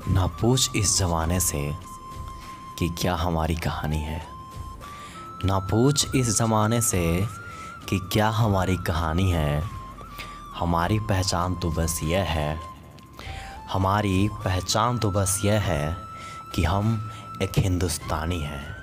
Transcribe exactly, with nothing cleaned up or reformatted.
ना पूछ इस ज़माने से कि क्या हमारी कहानी है। ना पूछ इस ज़माने से कि क्या हमारी कहानी है। हमारी पहचान तो बस यह है हमारी पहचान तो बस यह है कि हम एक हिंदुस्तानी हैं।